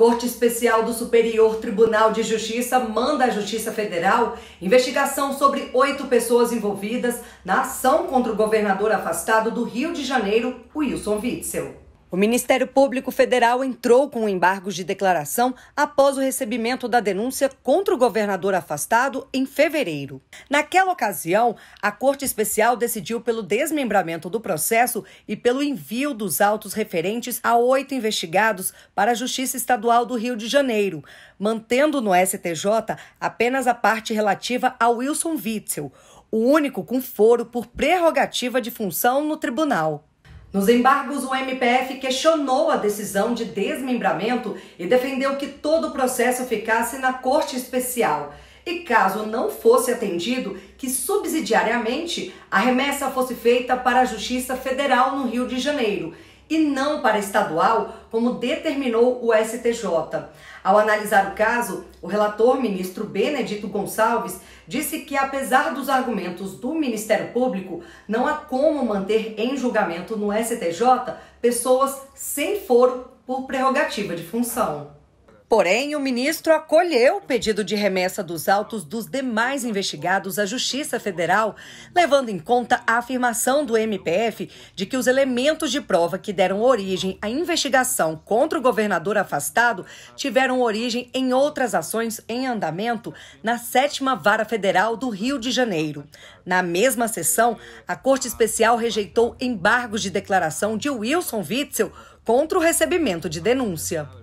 Corte Especial do Superior Tribunal de Justiça manda à Justiça Federal investigação sobre 8 pessoas envolvidas na ação contra o governador afastado do Rio de Janeiro, Wilson Witzel. O Ministério Público Federal entrou com um embargo de declaração após o recebimento da denúncia contra o governador afastado em fevereiro. Naquela ocasião, a Corte Especial decidiu pelo desmembramento do processo e pelo envio dos autos referentes a 8 investigados para a Justiça Estadual do Rio de Janeiro, mantendo no STJ apenas a parte relativa a Wilson Witzel, o único com foro por prerrogativa de função no tribunal. Nos embargos, o MPF questionou a decisão de desmembramento e defendeu que todo o processo ficasse na Corte Especial. E caso não fosse atendido, que subsidiariamente a remessa fosse feita para a Justiça Federal no Rio de Janeiro e não para a estadual, como determinou o STJ. Ao analisar o caso, o relator ministro Benedito Gonçalves disse que, apesar dos argumentos do Ministério Público, não há como manter em julgamento no STJ pessoas sem foro por prerrogativa de função. Porém, o ministro acolheu o pedido de remessa dos autos dos demais investigados à Justiça Federal, levando em conta a afirmação do MPF de que os elementos de prova que deram origem à investigação contra o governador afastado tiveram origem em outras ações em andamento na 7ª Vara Federal do Rio de Janeiro. Na mesma sessão, a Corte Especial rejeitou embargos de declaração de Wilson Witzel contra o recebimento de denúncia.